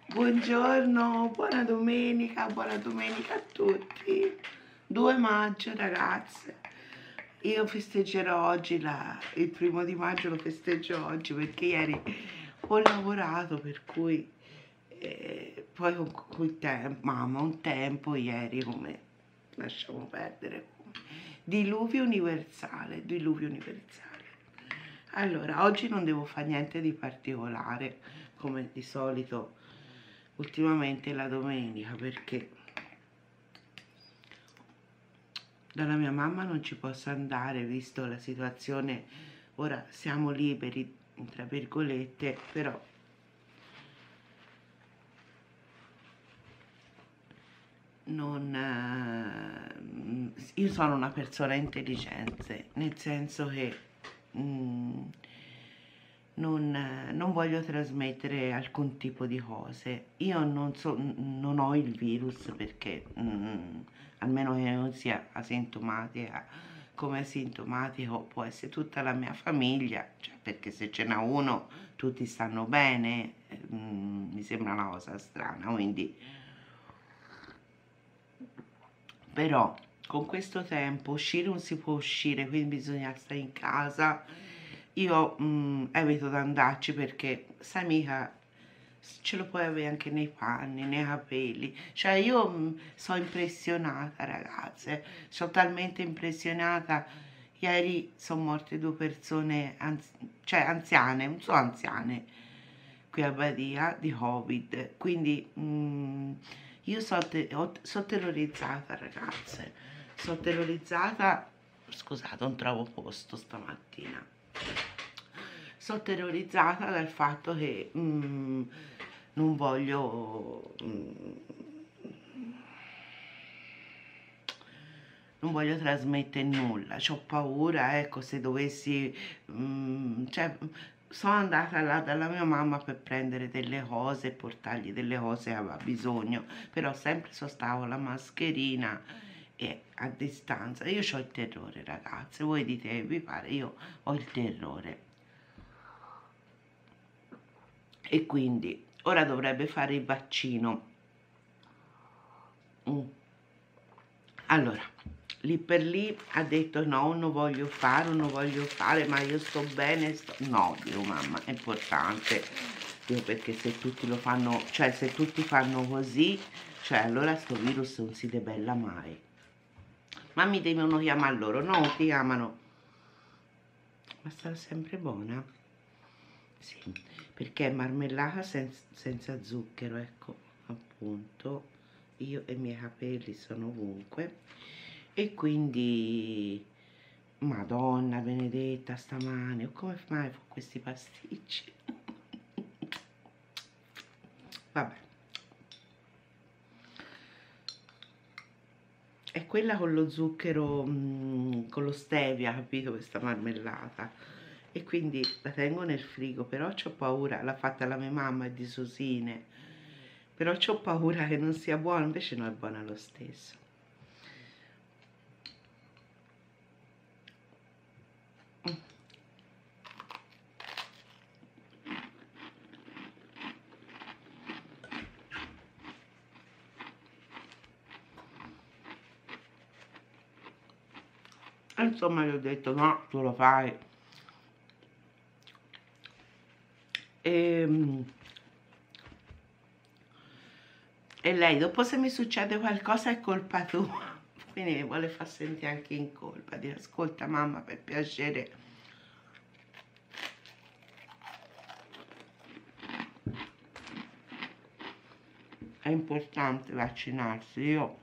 Buongiorno, buona domenica a tutti. 2 maggio ragazze. Io festeggerò oggi, il 1° di maggio lo festeggio oggi perché ieri ho lavorato, per cui poi con il tempo, mamma, un tempo ieri come lasciamo perdere. Diluvio universale, diluvio universale. Allora, oggi non devo fare niente di particolare, come di solito ultimamente la domenica, perché dalla mia mamma non ci posso andare, visto la situazione. Ora siamo liberi, tra virgolette, però io sono una persona intelligente, nel senso che non voglio trasmettere alcun tipo di cose. Io non ho il virus perché, almeno che non sia asintomatica, come asintomatico può essere tutta la mia famiglia, cioè, perché se ce n'è uno tutti stanno bene, mi sembra una cosa strana, quindi. Però con questo tempo uscire non si può uscire, quindi bisogna stare in casa. Io evito di andarci perché sai mica, ce lo puoi avere anche nei panni, nei capelli. Cioè io sono impressionata, ragazze, sono talmente impressionata. Ieri sono morte 2 persone, cioè anziane, non so anziane, qui a Badia, di Covid. Quindi io sono terrorizzata, ragazze. Sono terrorizzata. Scusate, non trovo posto stamattina. Sono terrorizzata dal fatto che non voglio. Non voglio trasmettere nulla, ho paura, ecco, se dovessi, cioè, sono andata là dalla mia mamma per prendere delle cose e portargli delle cose che aveva bisogno, però sempre sono stata con la mascherina e a distanza. Io ho il terrore, ragazze, voi dite che vi pare, io ho il terrore. E quindi ora dovrebbe fare il vaccino. Allora, lì per lì ha detto no, non voglio fare, ma io sto bene, no, dico mamma, è importante, dico, perché se tutti lo fanno, cioè se tutti fanno così, cioè allora sto virus non si debella mai. Ma mi devono chiamare loro, no, ti chiamano, ma sarà sempre buona? Sì, perché è marmellata senza zucchero, ecco, appunto, io e i miei capelli sono ovunque. E quindi, Madonna benedetta, stamane, come mai fa questi pasticci? Vabbè. È quella con lo zucchero, con lo stevia, capito, questa marmellata. E quindi la tengo nel frigo, però ho paura, l'ha fatta la mia mamma, è di Susine. Però ho paura che non sia buona, invece no, è buona lo stesso. Insomma, gli ho detto no, tu lo fai. E lei, dopo se mi succede qualcosa è colpa tua. Quindi mi vuole far sentire anche in colpa. Dire, ascolta mamma, per piacere. È importante vaccinarsi. Io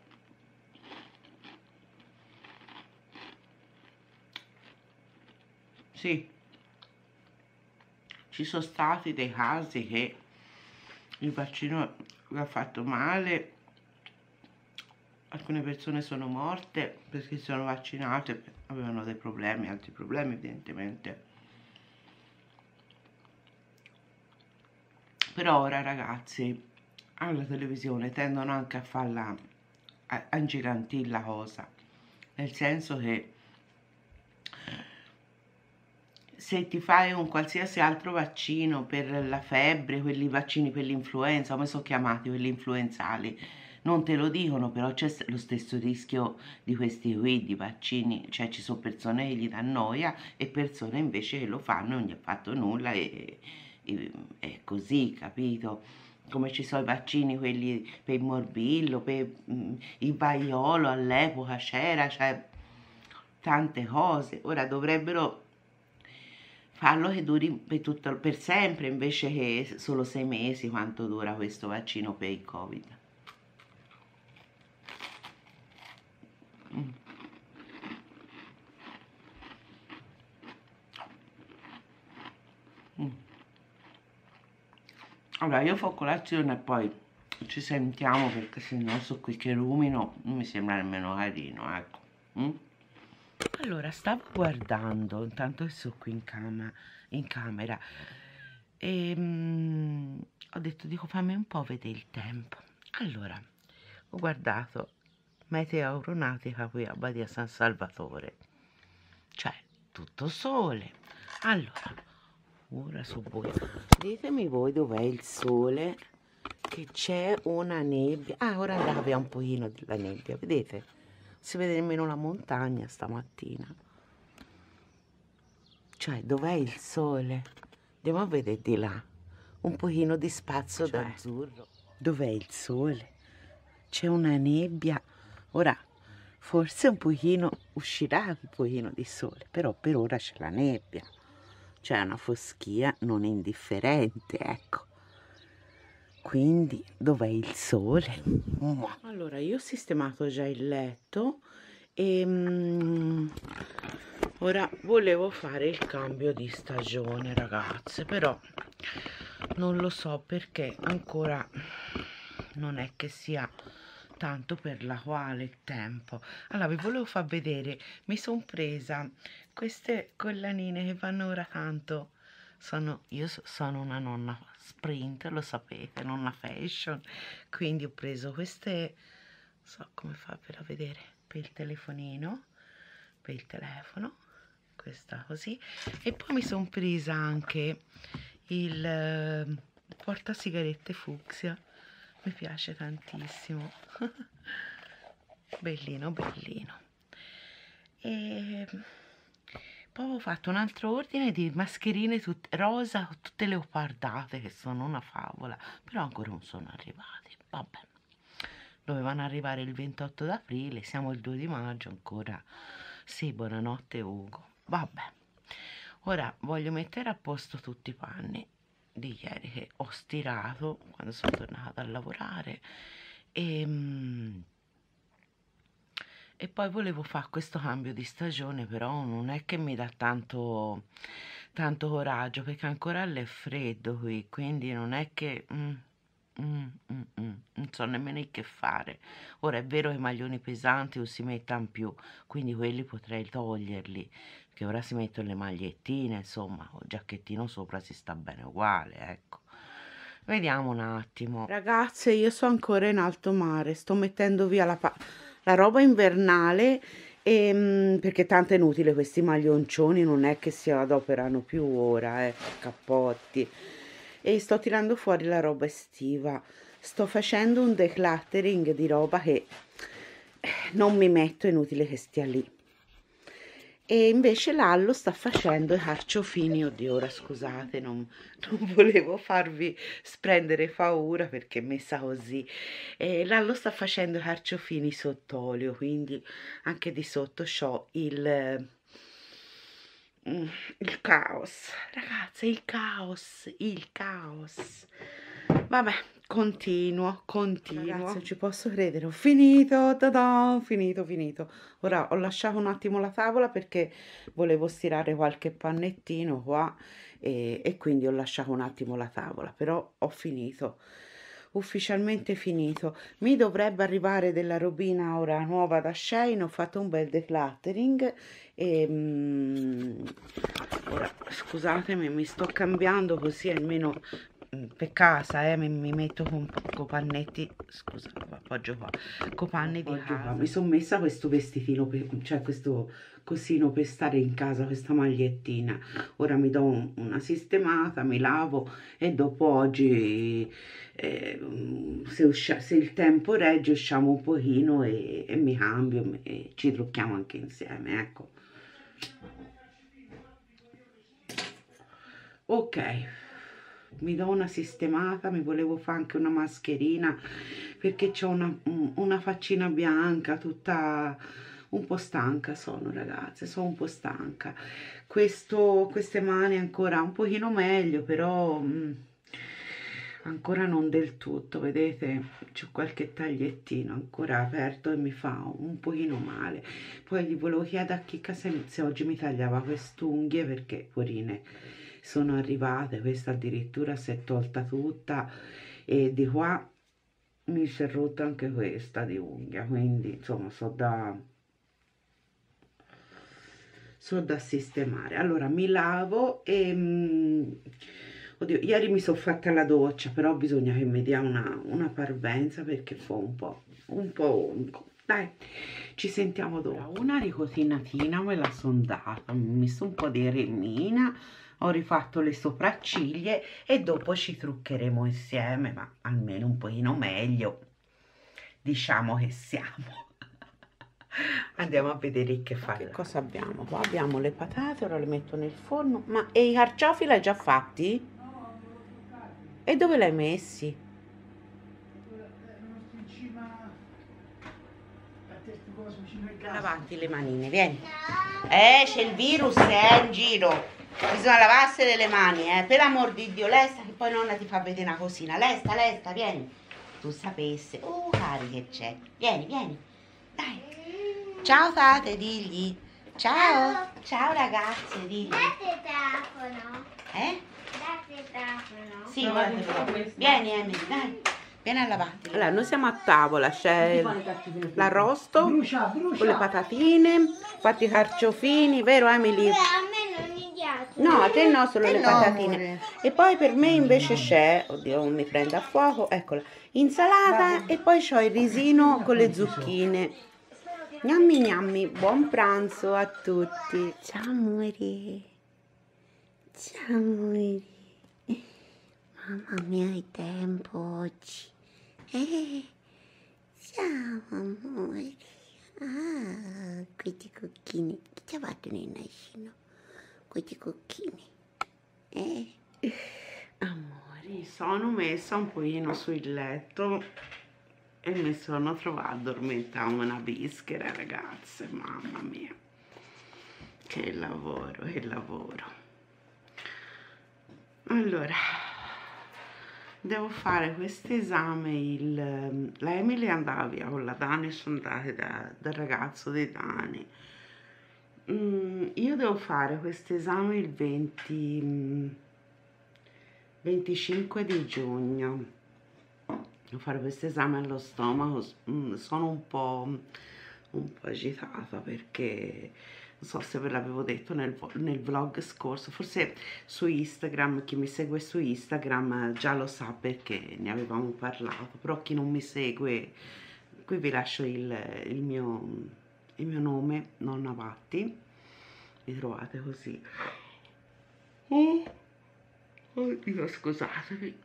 sì, ci sono stati dei casi che il vaccino vi ha fatto male, alcune persone sono morte perché si sono vaccinate, avevano dei problemi, altri problemi evidentemente. Però ora, ragazzi, alla televisione tendono anche a farla, a ingigantire la cosa, nel senso che se ti fai un qualsiasi altro vaccino per la febbre, quelli vaccini per l'influenza, come sono chiamati quelli influenzali, non te lo dicono, però c'è lo stesso rischio di questi qui, di vaccini, cioè ci sono persone che gli danno noia e persone invece che lo fanno e non gli ha fatto nulla e è così, capito? Come ci sono i vaccini, quelli per il morbillo, per il vaiolo all'epoca c'era, cioè tante cose. Ora dovrebbero farlo che duri per sempre invece che solo 6 mesi, quanto dura questo vaccino per il Covid. Allora io faccio colazione e poi ci sentiamo, perché se no so qui che rumino non mi sembra nemmeno carino, ecco. Allora stavo guardando, intanto che sono qui in camera e ho detto, dico, fammi un po' vedere il tempo. Allora ho guardato meteo aeronautica qui a Badia San Salvatore, cioè tutto sole. Allora ora su voi, ditemi voi dov'è il sole, che c'è una nebbia. Ah, ora andava via un pochino della nebbia, vedete? Non si vede nemmeno la montagna stamattina. Cioè, dov'è il sole? Andiamo a vedere di là. Un pochino di spazio d'azzurro. Dov'è il sole? C'è una nebbia. Ora, forse un pochino uscirà un pochino di sole, però per ora c'è la nebbia. C'è una foschia non indifferente, ecco. Quindi, dov'è il sole? Allora, io ho sistemato già il letto e ora volevo fare il cambio di stagione, ragazze, però non lo so perché ancora non è che sia tanto per la quale il tempo. Allora vi volevo far vedere, mi sono presa queste collanine che vanno ora tanto. Io sono una nonna sprint, lo sapete, nonna fashion, quindi ho preso queste, non so come fa per vedere, per il telefonino, per il telefono, questa così, e poi mi sono presa anche il portasigarette fucsia, mi piace tantissimo. Bellino, bellino. E poi ho fatto un altro ordine di mascherine rosa con tutte leopardate, che sono una favola, però ancora non sono arrivati. Vabbè, dovevano arrivare il 28 d'aprile, siamo il 2 di maggio ancora. Sì, buonanotte Ugo. Vabbè, ora voglio mettere a posto tutti i panni di ieri che ho stirato quando sono tornata a lavorare e poi volevo fare questo cambio di stagione, però non è che mi dà tanto coraggio, perché ancora è freddo qui, quindi non è che non so nemmeno che fare. Ora è vero che i maglioni pesanti non si mettano più, quindi quelli potrei toglierli, che ora si mettono le magliettine, insomma, o giacchettino sopra si sta bene uguale, ecco. Vediamo un attimo. Ragazze, io sono ancora in alto mare, sto mettendo via la roba invernale perché tanto è inutile, questi maglioncioni non è che si adoperano più ora, cappotti. E sto tirando fuori la roba estiva, sto facendo un decluttering di roba che non mi metto, è inutile che stia lì. E invece Lallo sta facendo i carciofini. Oddio, ora scusate, non volevo farvi sprendere paura perché è messa così. E Lallo sta facendo i carciofini sott'olio, quindi anche di sotto c'ho il caos, ragazzi, il caos. Vabbè, continuo. Ragazzi, ci posso credere, ho finito, ho finito. Ora ho lasciato un attimo la tavola perché volevo stirare qualche pannettino qua e quindi ho lasciato un attimo la tavola, però ho finito, ufficialmente finito. Mi dovrebbe arrivare della robina ora nuova da Shein, ho fatto un bel decluttering e ora scusatemi, mi sto cambiando così almeno per casa, mi metto con pannetti, scusa, lo appoggio qua, con panni di casa. Mi sono messa questo vestitino, cioè questo cosino per stare in casa, questa magliettina. Ora mi do una sistemata, mi lavo e dopo oggi, se il tempo regge, usciamo un pochino e mi cambio e ci trucchiamo anche insieme, ecco. Ok, mi do una sistemata, mi volevo fare anche una mascherina perché ho una faccina bianca, tutta un po' stanca sono, ragazze, sono un po' stanca. Queste mani ancora un pochino meglio, però ancora non del tutto, vedete? C'ho qualche tagliettino ancora aperto e mi fa un pochino male. Poi gli volevo chiedere a Chicca se oggi mi tagliava quest'unghie perché, porine, sono arrivate, questa addirittura si è tolta tutta e di qua mi si è rotta anche questa di unghia, quindi insomma so da sistemare. Allora mi lavo e oddio, ieri mi sono fatta la doccia, però bisogna che mi dia una parvenza perché fa un po' onco. Dai, ci sentiamo dopo. Una ricotinatina me la sono data, mi ho messo un po' di remina, ho rifatto le sopracciglia e dopo ci truccheremo insieme, ma almeno un pochino meglio, diciamo che siamo. Andiamo a vedere che fa. Che cosa abbiamo qua? Abbiamo le patate, ora le metto nel forno. Ma e i carciofi l'hai già fatti? E dove l'hai messi? Lavati le manine, vieni. C'è il virus, in giro. Bisogna lavarsene le mani, per l'amor di Dio. Lesta che poi nonna ti fa vedere una cosina. Lesta, vieni. Tu sapessi. Cari che c'è. Vieni. Dai. Ciao tate, digli. Ciao ragazze, digli. Date il telefono. Date il telefono. Sì, guarda. Vieni Emily, dai. Vieni a lavarti. Allora, noi siamo a tavola, c'è l'arrosto con le patatine, fatti i carciofini, vero Emily? A me non mi piace. No, a te no, solo le patatine. E poi per me invece c'è, oddio, non mi prende a fuoco, eccola, insalata e poi c'ho il risino con le zucchine. Gnammi, buon pranzo a tutti. Ciao amore. Ciao amore. Mamma mia, hai tempo oggi. Ciao amore. Questi cocchini. Chi ci ha fatto nel nascino? Questi cocchini. Amore. Mi sono messa un pochino sul letto e mi sono trovata a addormentare una bischera, ragazze. Mamma mia. Che lavoro. Allora, devo fare questo esame. La Emily andava via con la Dani, sono andate dal ragazzo di Dani. Io devo fare questo esame il 25 di giugno. Devo fare questo esame allo stomaco. Sono un po' agitata perché non so se ve l'avevo detto nel vlog scorso, forse su Instagram, chi mi segue su Instagram già lo sa perché ne avevamo parlato, però chi non mi segue, qui vi lascio il mio nome, Nonna Patti, mi trovate così. Oddio, scusatemi.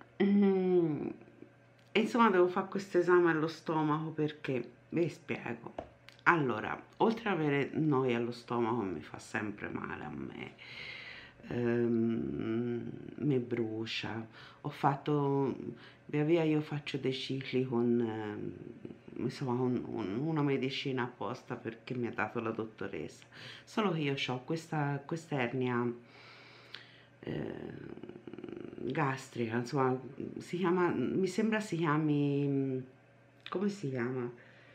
E insomma devo fare questo esame allo stomaco perché vi spiego. Allora, oltre ad avere noia allo stomaco, mi fa sempre male a me, mi brucia. Ho fatto, via io faccio dei cicli con, insomma, una medicina apposta perché mi ha dato la dottoressa. Solo che io ho questa ernia gastrica, insomma, mi sembra si chiami, come si chiama?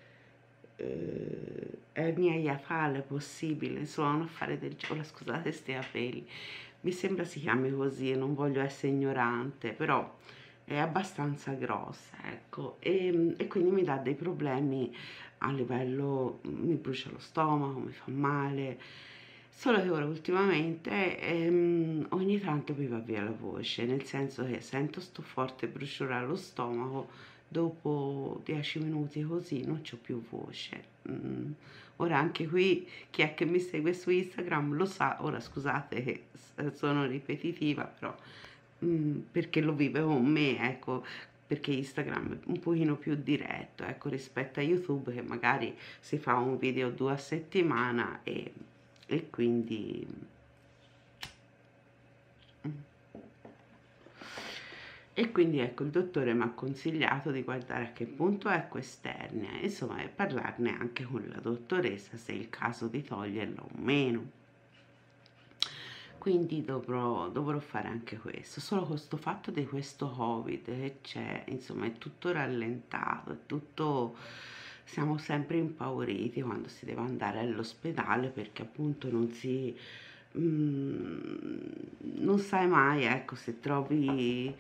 Ernia iatale possibile, insomma un affare del genere. Scusate sti capelli, mi sembra si chiami così, non voglio essere ignorante, però è abbastanza grossa, ecco, e quindi mi dà dei problemi a livello, mi brucia lo stomaco, mi fa male, Solo che ora ultimamente ogni tanto mi va via la voce, nel senso che sento sto forte bruciore allo stomaco, dopo 10 minuti così non c'ho più voce. Ora anche qui chi è che mi segue su Instagram lo sa, ora scusate che sono ripetitiva, però perché lo vive con me, ecco, perché Instagram è un pochino più diretto, ecco, rispetto a YouTube che magari si fa un video 2 a settimana e quindi ecco il dottore mi ha consigliato di guardare a che punto è quest'ernia, insomma, e parlarne anche con la dottoressa se è il caso di toglierla o meno. Quindi dovrò fare anche questo, solo con sto fatto di questo Covid che c'è, insomma, è tutto rallentato, è tutto, siamo sempre impauriti quando si deve andare all'ospedale perché appunto non sai mai, ecco, se trovi,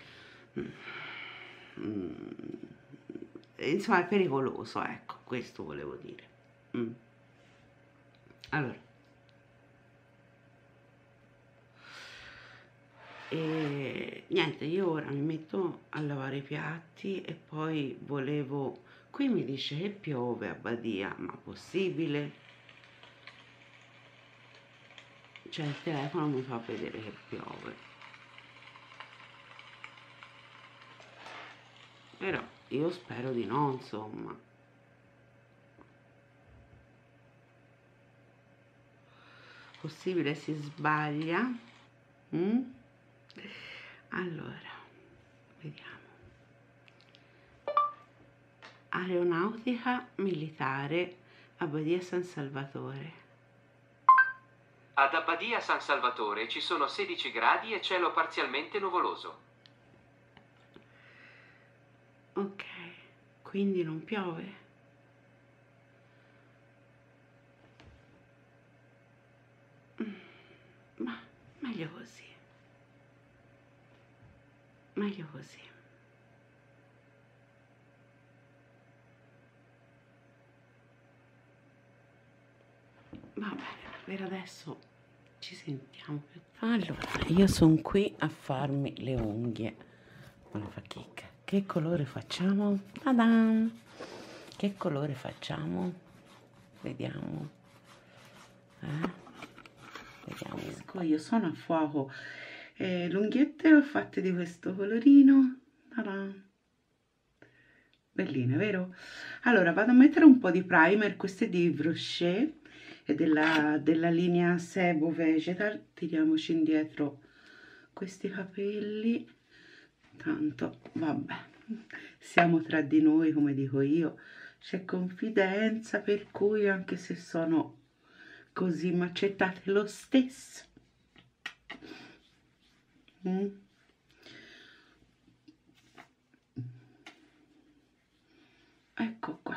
mm, insomma, è pericoloso, ecco, questo volevo dire. Allora. E niente, io ora mi metto a lavare i piatti e poi volevo... Qui mi dice che piove a Badia, ma possibile? Cioè il telefono mi fa vedere che piove. Però io spero di no, insomma. Possibile si sbaglia? Allora, vediamo. Aeronautica militare a Badia San Salvatore. Ad Abbadia San Salvatore ci sono 16 gradi e cielo parzialmente nuvoloso. Ok, quindi non piove. Ma meglio così. Meglio così. Va bene, per adesso ci sentiamo più tardi. Allora, io sono qui a farmi le unghie. Una fatica. Che colore facciamo? Ta-dam! Che colore facciamo? Vediamo. Vediamo. Io sono a fuoco. Le unghiette le ho fatte di questo colorino. Ta-dam! Belline, vero? Allora vado a mettere un po' di primer, questo è di Brochet, è della linea Sebo Vegetal. Tiriamoci indietro questi capelli, tanto vabbè, siamo tra di noi, come dico io, c'è confidenza, per cui anche se sono così mi accettate lo stesso. Ecco qua.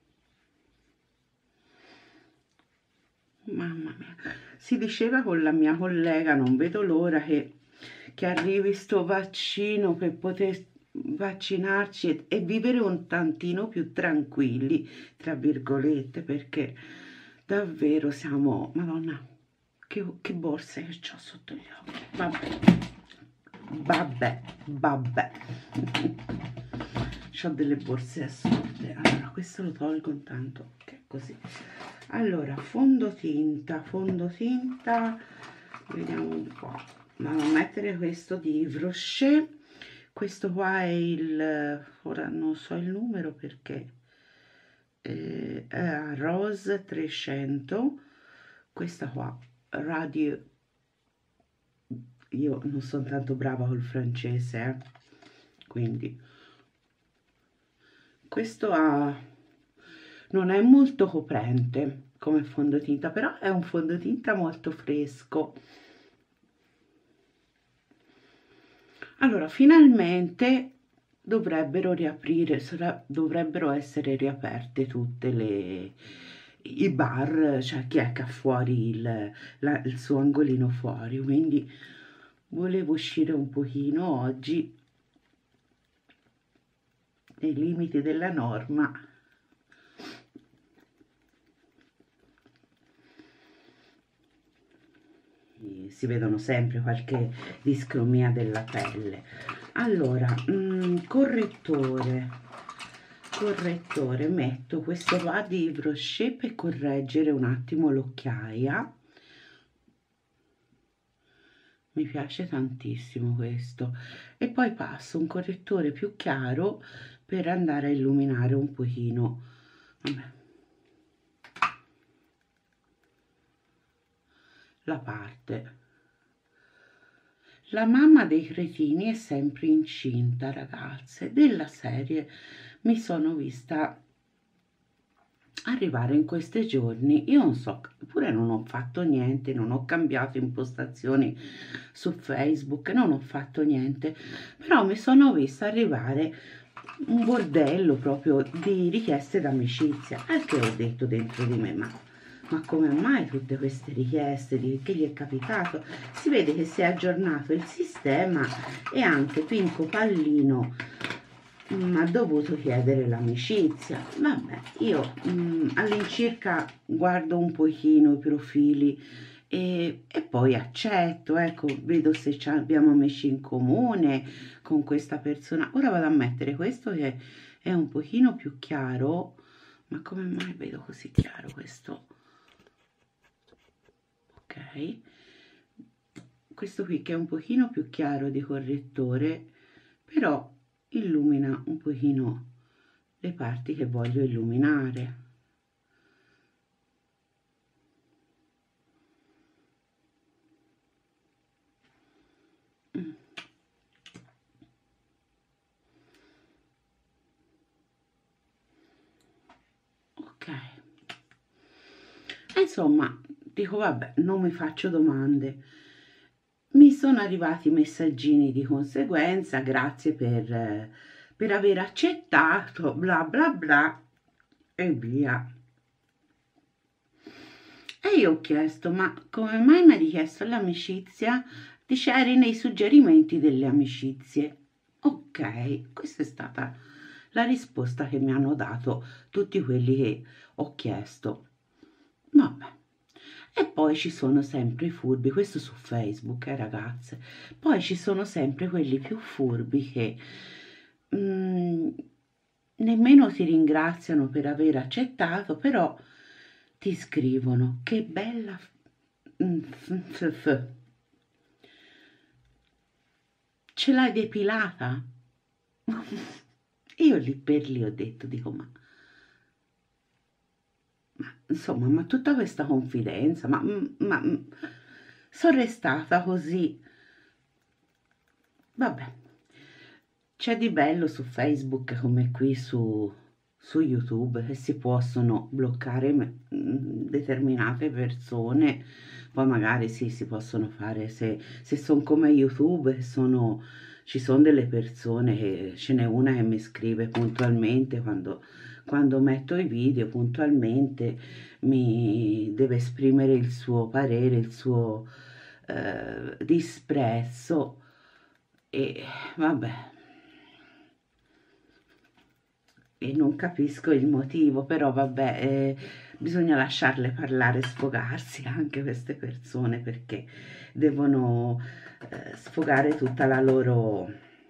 Mamma mia, si diceva con la mia collega, non vedo l'ora che arrivi sto vaccino per poter vaccinarci e vivere un tantino più tranquilli, tra virgolette, perché davvero siamo, madonna, che borse che ho sotto gli occhi, vabbè, ho delle borse assurde. Allora questo lo tolgo intanto, che è così. Allora, fondotinta, vediamo un po'. Vado a mettere questo di Brochet. Questo qua è ora non so il numero perché è Rose 300. Questa qua, Radio, io non sono tanto brava col francese, quindi questo non è molto coprente come fondotinta, però è un fondotinta molto fresco. Allora, finalmente dovrebbero essere riaperte tutte i bar, cioè chi è che ha fuori il suo angolino fuori, quindi volevo uscire un pochino oggi nei limiti della norma. si vedono sempre qualche discromia della pelle. Allora, correttore, metto questo qua di Yves Rocher per correggere un attimo l'occhiaia. Mi piace tantissimo questo. E poi passo un correttore più chiaro per andare a illuminare un pochino. Vabbè. La parte. La mamma dei cretini è sempre incinta, ragazze, della serie mi sono vista arrivare in questi giorni, io non so, pure non ho fatto niente, non ho cambiato impostazioni su Facebook, non ho fatto niente, però mi sono vista arrivare un bordello proprio di richieste d'amicizia, al che ho detto dentro di me, ma come mai tutte queste richieste, che gli è capitato? Si vede che si è aggiornato il sistema e anche Pinco Pallino ha dovuto chiedere l'amicizia. Vabbè, io all'incirca guardo un pochino i profili e poi accetto, ecco, vedo se abbiamo amici in comune con questa persona. Ora vado a mettere questo che è un pochino più chiaro, ma come mai vedo così chiaro questo? Ok, questo qui che è un pochino più chiaro di correttore, però illumina un pochino le parti che voglio illuminare. Ok, insomma, dico vabbè, non mi faccio domande. Mi sono arrivati messaggini di conseguenza, grazie per aver accettato, bla bla bla e via. E io ho chiesto, ma come mai mi hai richiesto l'amicizia? Dice, eri nei suggerimenti delle amicizie. Ok, questa è stata la risposta che mi hanno dato tutti quelli che ho chiesto. Vabbè. E poi ci sono sempre i furbi, questo su Facebook, ragazze. Poi ci sono sempre quelli più furbi che nemmeno ti ringraziano per aver accettato, però ti scrivono, che bella ce l'hai depilata? Io lì per lì ho detto, dico, ma insomma, ma tutta questa confidenza, ma sono restata così. Vabbè, c'è di bello su Facebook come qui su YouTube che si possono bloccare determinate persone, poi magari sì, si possono fare, se sono come YouTube, ci sono delle persone che, ce n'è una che mi scrive puntualmente quando metto i video, puntualmente mi deve esprimere il suo parere, il suo disprezzo e vabbè, e non capisco il motivo, però vabbè, bisogna lasciarle parlare, sfogarsi anche queste persone, perché devono sfogare tutta la loro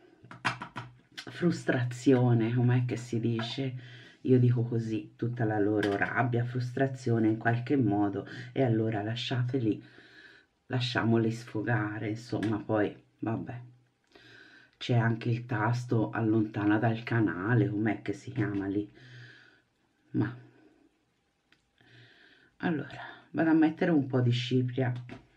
frustrazione, com'è che si dice? Io dico così, tutta la loro rabbia, frustrazione in qualche modo, e allora lasciamoli sfogare, insomma, poi vabbè. C'è anche il tasto allontana dal canale, com'è che si chiama lì? Ma allora vado a mettere un po' di cipria,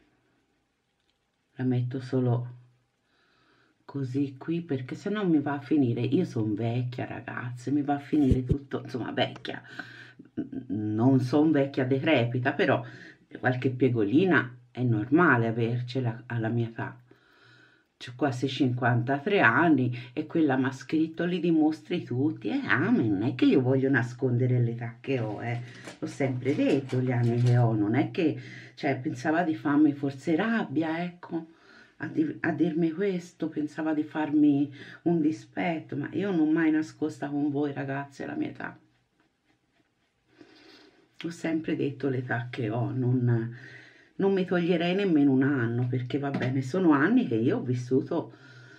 la metto solo così qui perché se no mi va a finire, io sono vecchia ragazze, mi va a finire tutto, insomma vecchia, non sono vecchia decrepita, però qualche piegolina è normale avercela alla mia età. C'ho quasi 53 anni e quella mi ha scritto, li dimostri tutti, ma non è che io voglio nascondere l'età che ho, l'ho sempre detto, gli anni che ho, non è che, cioè, pensava di farmi forse rabbia, ecco, a dirmi questo, pensava di farmi un dispetto, ma io non ho mai nascosta con voi ragazze la mia età. Ho sempre detto l'età che ho, non mi toglierei nemmeno un anno, perché va bene, sono anni che io ho vissuto,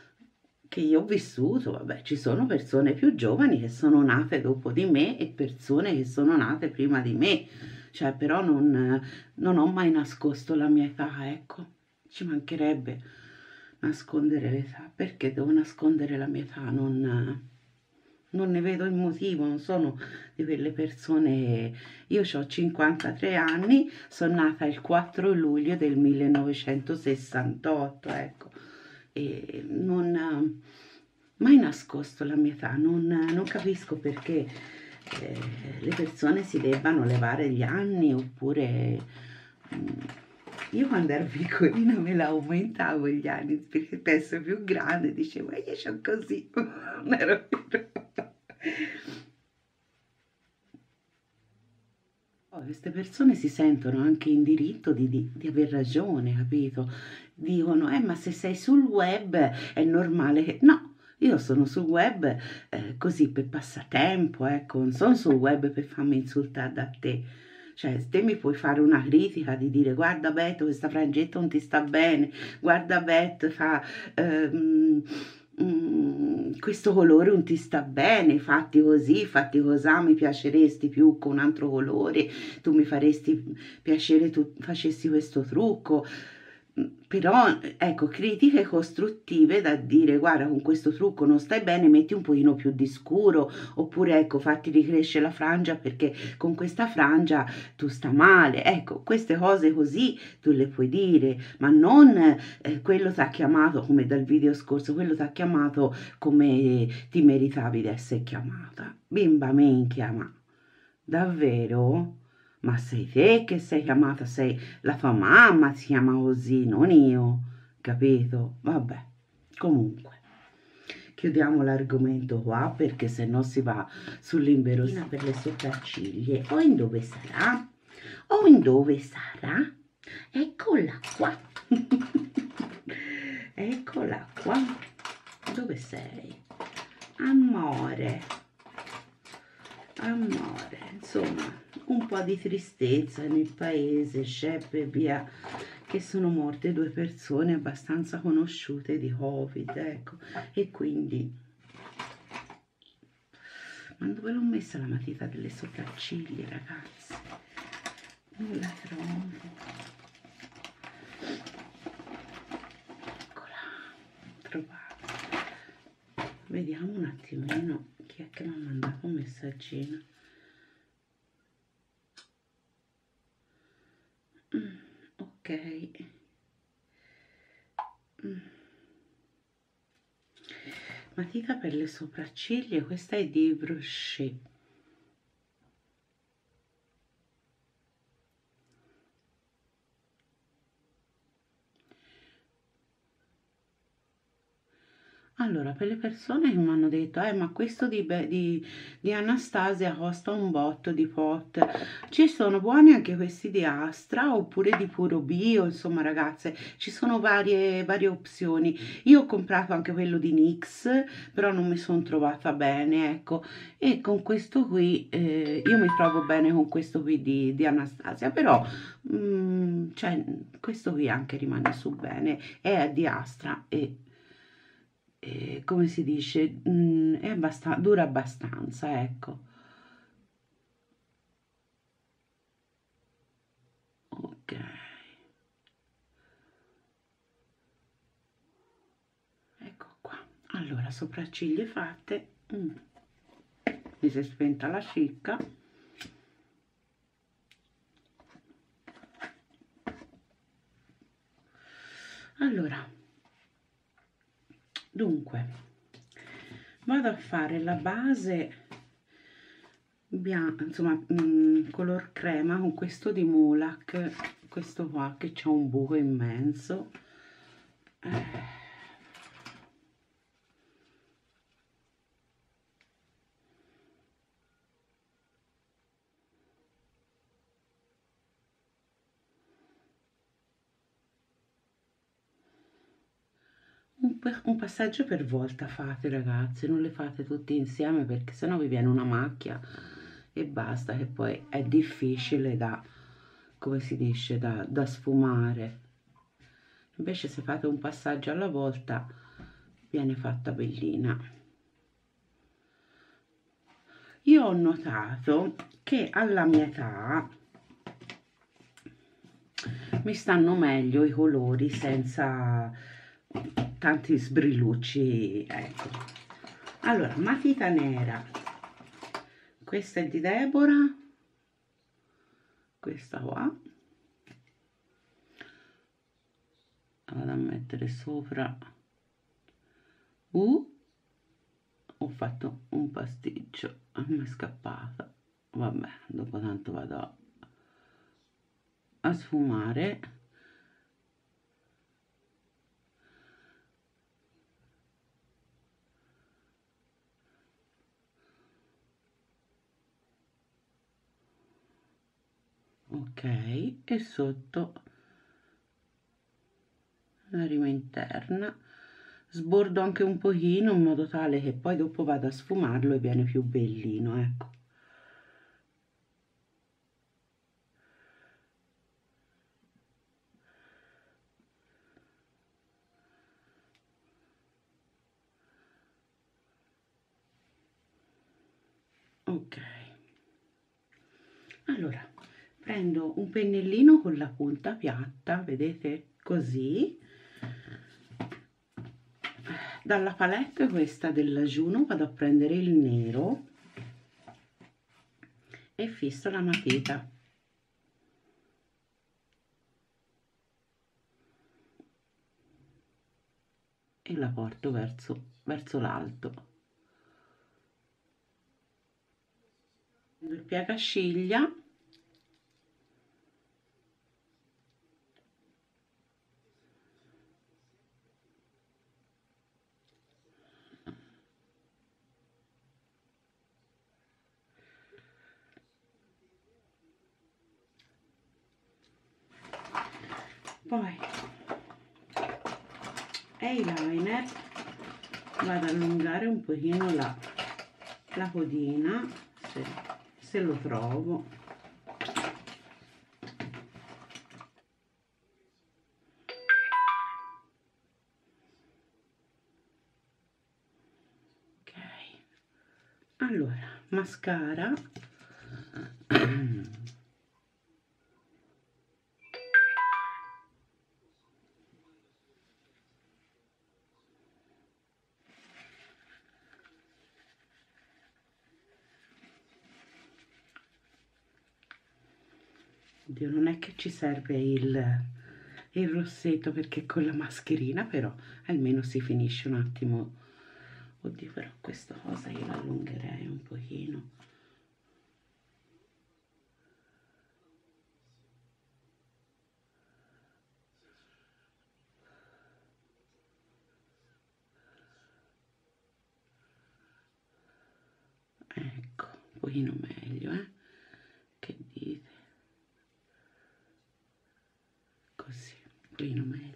vabbè, ci sono persone più giovani che sono nate dopo di me e persone che sono nate prima di me, cioè però non ho mai nascosto la mia età, ecco, ci mancherebbe nascondere l'età, perché devo nascondere la mia età, non ne vedo il motivo, non sono di quelle persone. Io ho 53 anni, sono nata il 4 luglio del 1968, ecco, e non mai nascosto la mia età, non capisco perché le persone si debbano levare gli anni, oppure io quando ero piccolina me la aumentavo gli anni perché penso più grande, dicevo io sono così, non ero vero. Queste persone si sentono anche in diritto di aver ragione, capito? Dicono, ma se sei sul web è normale che... No, io sono sul web così per passatempo, ecco, non sono sul web per farmi insultare da te. Cioè, se te mi puoi fare una critica di dire, guarda Beto, questa frangetta non ti sta bene, guarda Beto, questo colore non ti sta bene, fatti così, fatti cosà, mi piaceresti più con un altro colore, tu mi faresti piacere, tu facessi questo trucco. Però ecco, critiche costruttive da dire guarda con questo trucco non stai bene, metti un pochino più di scuro, oppure ecco fatti ricrescere la frangia perché con questa frangia tu sta male, ecco queste cose così tu le puoi dire, ma non quello ti ha chiamato come dal video scorso, quello ti ha chiamato come ti meritavi di essere chiamata, bimba minchia, ma davvero? Ma sei te che sei chiamata, sei la tua mamma si chiama così, non io, capito? Vabbè, comunque, chiudiamo l'argomento qua perché se no si va sull'inverosina per le sopracciglia. O in dove sarà? O in dove sarà? Eccola qua. Eccola qua. Dove sei? Amore. Amore, insomma, un po' di tristezza nel paese, Shep e via, che sono morte due persone abbastanza conosciute di Covid, ecco, e quindi... Ma dove l'ho messa la matita delle sopracciglia, ragazzi? Non la trovo. Eccola, trovata. Vediamo un attimino chi è che mi ha mandato un messaggino. Ok. Matita per le sopracciglia, questa è di Brochet. Allora, per le persone che mi hanno detto, ma questo di Anastasia costa un botto di pot, ci sono buoni anche questi di Astra, oppure di Puro Bio, insomma ragazze, ci sono varie opzioni. Io ho comprato anche quello di NYX, però non mi sono trovata bene, ecco, e con questo qui, io mi trovo bene con questo qui di Anastasia, però, cioè, questo qui anche rimane su bene, è di Astra e come si dice, è dura abbastanza, ecco. Ok. Ecco qua. Allora, sopracciglia fatte. Mi si è spenta la cicca. Allora, dunque, vado a fare la base bianca, insomma, color crema con questo di Mulac, questo qua che c'ha un buco immenso. Un passaggio per volta fate, ragazze, non le fate tutte insieme perché sennò vi viene una macchia e basta, che poi è difficile da come si dice, da sfumare. Invece se fate un passaggio alla volta viene fatta bellina. Io ho notato che alla mia età mi stanno meglio i colori senza tanti sbrillucci, ecco. Allora, matita nera, questa è di Deborah, questa qua la vado a mettere sopra. Ho fatto un pasticcio, mi è scappata, vabbè, dopo tanto vado a sfumare. Ok, e sotto la rima interna sbordo anche un pochino in modo tale che poi dopo vado a sfumarlo e viene più bellino, ecco. Ok, allora prendo un pennellino con la punta piatta, vedete, così. Dalla palette questa del Juno vado a prendere il nero e fisso la matita. E la porto verso l'alto. Il piegasciglia, poi eyeliner, vado ad allungare un pochino la codina se lo trovo. Ok, allora mascara. Oddio, non è che ci serve il rossetto perché con la mascherina però almeno si finisce un attimo. Oddio, però questa cosa io la allungherei un pochino. Ecco, un pochino meglio, che dite? Così, un pochino meglio.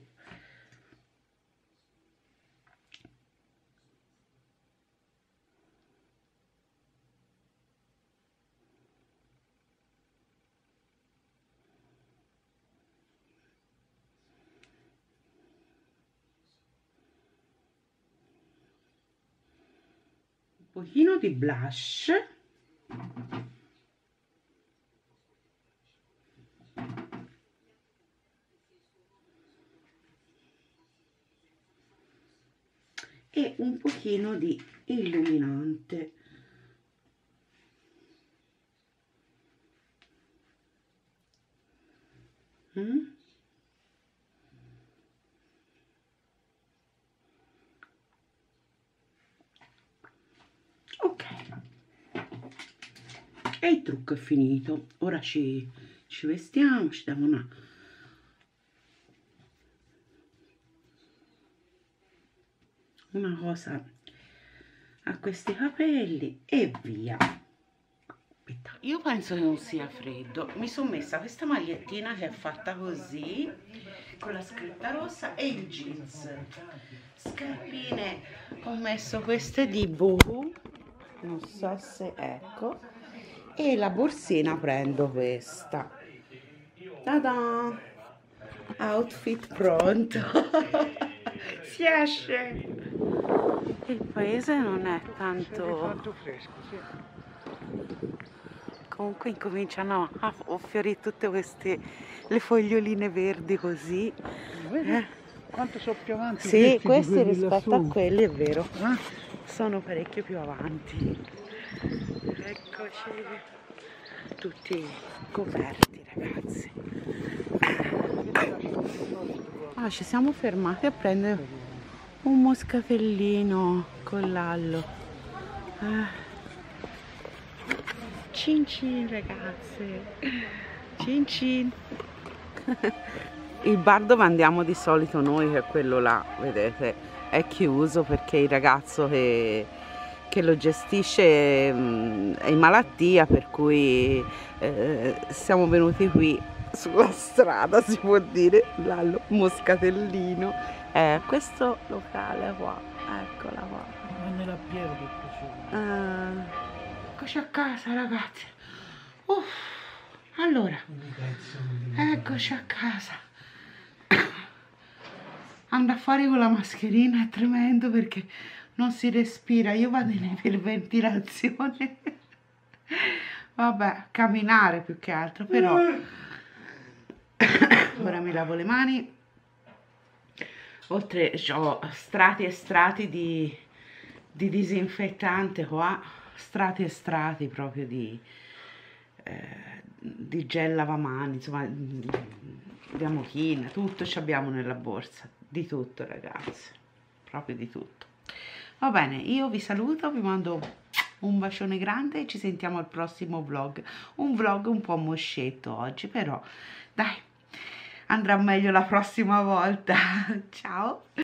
Un pochino di blush. E un pochino di illuminante. Ok, e il trucco è finito. Ora ci vestiamo, ci diamo una cosa a questi capelli e via. Aspetta. Io penso che non sia freddo. Mi sono messa questa magliettina che è fatta così con la scritta rossa e il jeans. Scarpine ho messo queste di Boohoo, non so se ecco, e la borsina prendo questa. Ta-da! Outfit pronto. Si esce. Il paese non è tanto fresco, sì. Comunque incominciano a fiorire tutte queste le foglioline verdi così. Vedi quanto sono più avanti? Sì, questi rispetto a lassù. quelli è vero. Eh? Sono parecchio più avanti. Eccoci tutti coperti, ragazzi. Ci siamo fermati a prendere un moscatellino con l'allo. Cin cin, ragazze. Cin cin. Il bar dove andiamo di solito noi, che è quello là, vedete, è chiuso perché il ragazzo che lo gestisce è in malattia, per cui siamo venuti qui sulla strada, si può dire, l'allo moscatellino. Questo locale qua, eccola qua. Ma nella Piero che piaceva. Eccoci a casa, ragazzi. Allora, eccoci a casa. Andare fuori con la mascherina è tremendo perché non si respira. Io vado in iperventilazione. Vabbè, camminare più che altro, però ora mi lavo le mani. Oltre ho strati e strati di disinfettante qua, strati e strati proprio di gel lavamani, insomma, di amochina, tutto ci abbiamo nella borsa, di tutto, ragazzi, proprio di tutto. Va bene, io vi saluto, vi mando un bacione grande e ci sentiamo al prossimo vlog. Un vlog un po' moscetto oggi, però dai, andrà meglio la prossima volta. Ciao!